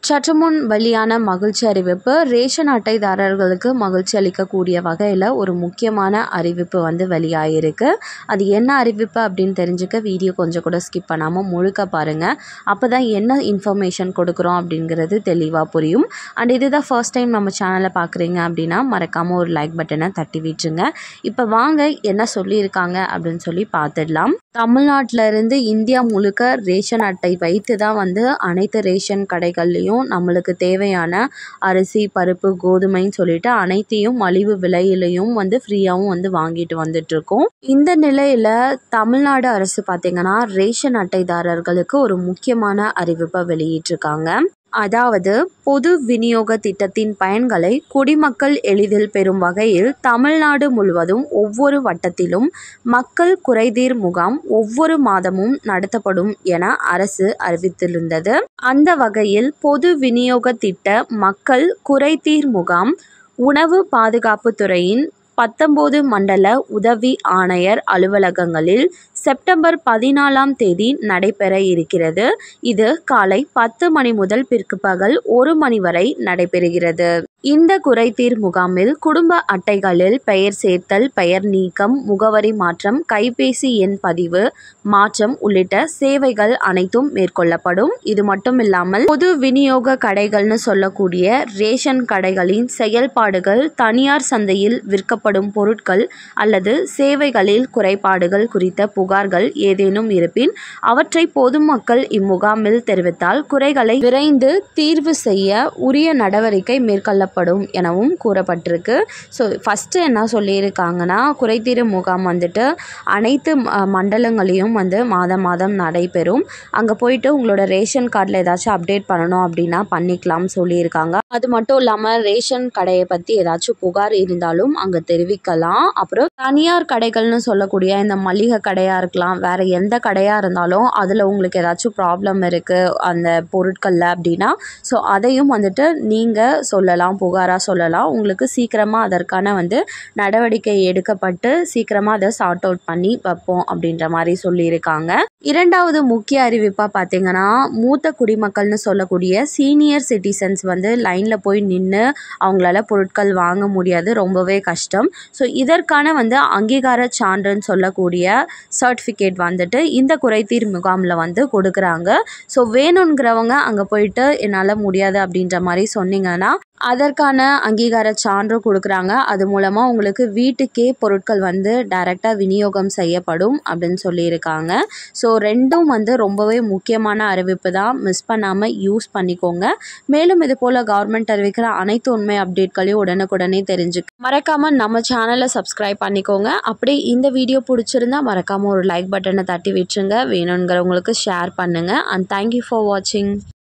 சற்று முன் வெளியான மகிழ்ச்சி அறிவிப்பு ரேஷன் அட்டைதாரர்களுக்கு மகிழ்ச்சி அளிக்கக்கூடிய வகையில் ஒரு முக்கியமான அறிவிப்பு வந்து வெளியாகிருக்கு. அது என்ன அறிவிப்பு அப்படின்னு தெரிஞ்சுக்க வீடியோ கொஞ்சம் கூட ஸ்கிப் பண்ணாமல் முழுக்க பாருங்கள். அப்போ தான் என்ன இன்ஃபர்மேஷன் கொடுக்குறோம் அப்படிங்கிறது தெளிவாக புரியும். அண்ட் இதுதான் ஃபர்ஸ்ட் டைம் நம்ம சேனலை பார்க்குறீங்க அப்படின்னா மறக்காமல் ஒரு லைக் பட்டனை தட்டி விட்டுருங்க. இப்போ வாங்க என்ன சொல்லியிருக்காங்க அப்படின்னு சொல்லி பார்த்துடலாம். தமிழ்நாட்டில் இருந்து இந்தியா முழுக்க ரேஷன் அட்டை வைத்து தான் வந்து அனைத்து ரேஷன் கடைகள்லையும் நம்மளுக்கு தேவையான அரிசி, பருப்பு, கோதுமைன்னு சொல்லிட்டு அனைத்தையும் மலிவு விலையிலையும் வந்து ஃப்ரீயாகவும் வந்து வாங்கிட்டு வந்துட்டுருக்கோம். இந்த நிலையில் தமிழ்நாடு அரசு பார்த்திங்கன்னா ரேஷன் அட்டைதாரர்களுக்கு ஒரு முக்கியமான அறிவிப்பை வெளியிட்டிருக்காங்க. அதாவது பொது விநியோக திட்டத்தின் பயன்களை குடிமக்கள் எளிதில் பெறும் வகையில் தமிழ்நாடு முழுவதும் ஒவ்வொரு வட்டத்திலும் மக்கள் குறைதீர் முகாம் ஒவ்வொரு மாதமும் நடத்தப்படும் என அரசு அறிவித்திருந்தது. அந்த வகையில் பொது விநியோக திட்ட மக்கள் குறைதீர் முகாம் உணவு பாதுகாப்பு துறையின் 19 மண்டல உதவி ஆணையர் அலுவலகங்களில் செப்டம்பர் 14ஆம் தேதி நடைபெற இருக்கிறது. இது காலை 10 மணி முதல் பிற்பகல் 1 மணி வரை நடைபெறுகிறது. இந்த குறைதீர் முகாமில் குடும்ப அட்டைகளில் பெயர் சேர்த்தல், பெயர் நீக்கம், முகவரி மாற்றம், கைபேசி எண் பதிவு மாற்றம் உள்ளிட்ட சேவைகள் அனைத்தும் மேற்கொள்ளப்படும். இது மட்டும் இல்லாமல் பொது விநியோக கடைகள்னு சொல்லக்கூடிய ரேஷன் கடைகளின் செயல்பாடுகள், தனியார் சந்தையில் விற்கப்படும் பொருட்கள் அல்லது சேவைகளில் குறைபாடுகள் குறித்த புகார்கள் ஏதேனும் இருப்பின் அவற்றை பொதுமக்கள் இம்முகாமில் தெரிவித்தால் குறைகளை விரைந்து தீர்வு செய்ய உரிய நடவடிக்கை மேற்கொள்ளப்படும் எனவும் கூறப்பட்டிருக்கு. ஸோ ஃபஸ்ட்டு என்ன சொல்லியிருக்காங்கன்னா குறைதீர் முகாம் வந்துட்டு அனைத்து மண்டலங்களையும் வந்து மாதம் நடைபெறும். அங்கே போயிட்டு உங்களோட ரேஷன் கார்டில் ஏதாச்சும் அப்டேட் பண்ணணும் அப்படின்னா பண்ணிக்கலாம் சொல்லியிருக்காங்க. அது மட்டும் இல்லாமல் ரேஷன் கடையை பற்றி ஏதாச்சும் புகார் இருந்தாலும் அங்கே தெரிவிக்கலாம். அப்புறம் தனியார் கடைகள்னு சொல்லக்கூடிய இந்த மளிகை கடையாக இருக்கலாம், வேறு எந்த கடையாக இருந்தாலும் அதில் உங்களுக்கு ஏதாச்சும் ப்ராப்ளம் இருக்குது அந்த பொருட்களில் அப்படின்னா ஸோ அதையும் வந்துட்டு நீங்கள் சொல்லலாம், புகாராக சொல்லலாம். உங்களுக்கு சீக்கிரமாக அதற்கான வந்து நடவடிக்கை எடுக்கப்பட்டு சீக்கிரமாக அதை சார்ட் அவுட் பண்ணி வைப்போம் அப்படின்ற மாதிரி சொல்லியிருக்காங்க. இரண்டாவது முக்கிய அறிவிப்பாக பார்த்தீங்கன்னா மூத்த குடிமக்கள்னு சொல்லக்கூடிய சீனியர் சிட்டிசன்ஸ் வந்து லைனில் போய் நின்று அவங்களால பொருட்கள் வாங்க முடியாது, ரொம்பவே கஷ்டம். ஸோ இதற்கான வந்து அங்கீகார சான்றுன்னு சொல்லக்கூடிய சர்டிஃபிகேட் வந்துட்டு இந்த குறைதீர் முகாமில் வந்து கொடுக்குறாங்க. ஸோ வேணுங்கிறவங்க அங்கே போயிட்டு என்னால் முடியாது அப்படின்ற மாதிரி சொன்னீங்கன்னா அதற்கான அங்கீகார சான்று கொடுக்குறாங்க. அது மூலமாக உங்களுக்கு வீட்டுக்கே பொருட்கள் வந்து டைரெக்டாக விநியோகம் செய்யப்படும் அப்படின்னு சொல்லியிருக்காங்க. ஸோ ரெண்டும் வந்து ரொம்பவே முக்கியமான அறிவிப்பு தான், மிஸ் பண்ணாமல் யூஸ் பண்ணிக்கோங்க. மேலும் இது போல் கவர்மெண்ட் அறிவிக்கிற அனைத்து உண்மை அப்டேட்களையும் உடனுக்குடனே தெரிஞ்சுக்க மறக்காமல் நம்ம சேனலை சப்ஸ்கிரைப் பண்ணிக்கோங்க. அப்படி இந்த வீடியோ பிடிச்சிருந்தா மறக்காமல் ஒரு லைக் பட்டனை தட்டி விட்டுருங்க. வேணுங்கிறவங்களுக்கு ஷேர் பண்ணுங்கள். அண்ட் தேங்க்யூ ஃபார் வாட்சிங்.